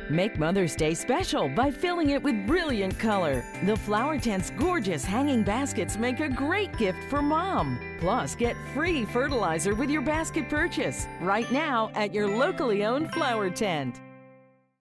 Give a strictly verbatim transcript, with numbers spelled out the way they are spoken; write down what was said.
Make Mother's Day special by filling it with brilliant color. The Flower Tent's gorgeous hanging baskets make a great gift for Mom. Plus, get free fertilizer with your basket purchase right now at your locally owned Flower Tent.